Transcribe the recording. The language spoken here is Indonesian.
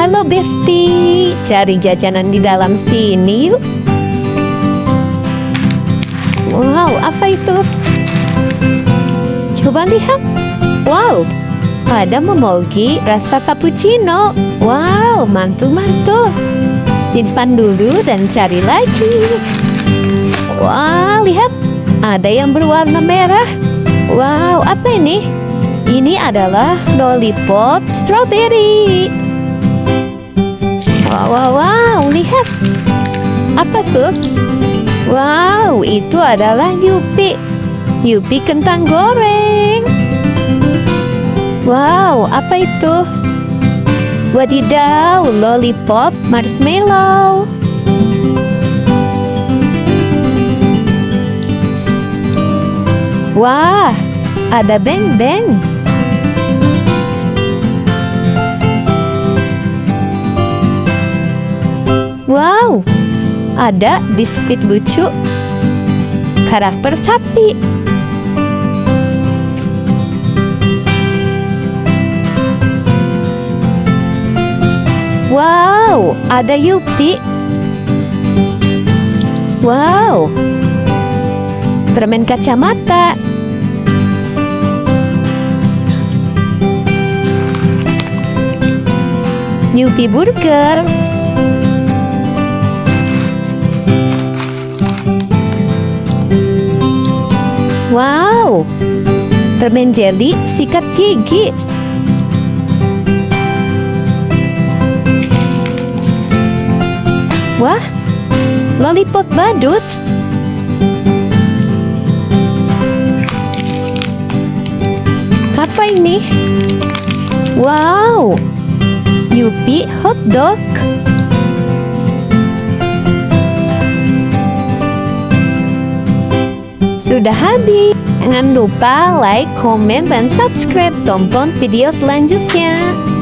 Halo Besti, cari jajanan di dalam sini yuk. Wow, apa itu? Coba lihat. Wow, ada memogi rasa cappuccino. Wow, mantul-mantul. Simpan dulu dan cari lagi. Wah, lihat. Ada yang berwarna merah. Wow, apa ini? Ini adalah lollipop strawberry. Wow, wow, wow, lihat. Apa tuh? Wow, itu adalah Yupi. Yupi kentang goreng. Wow, apa itu? Wadidaw, lollipop marshmallow. Wah, ada beng-beng. Wow, ada biskuit lucu karakter sapi. Wow, ada Yupi. Wow, permen kacamata. Yupi burger. Wow, permen jelly sikat gigi. Wah, lollipop badut. Apa ini? Wow, Yupi hotdog. Sudah habis. Jangan lupa like, komen, dan subscribe. Tonton video selanjutnya.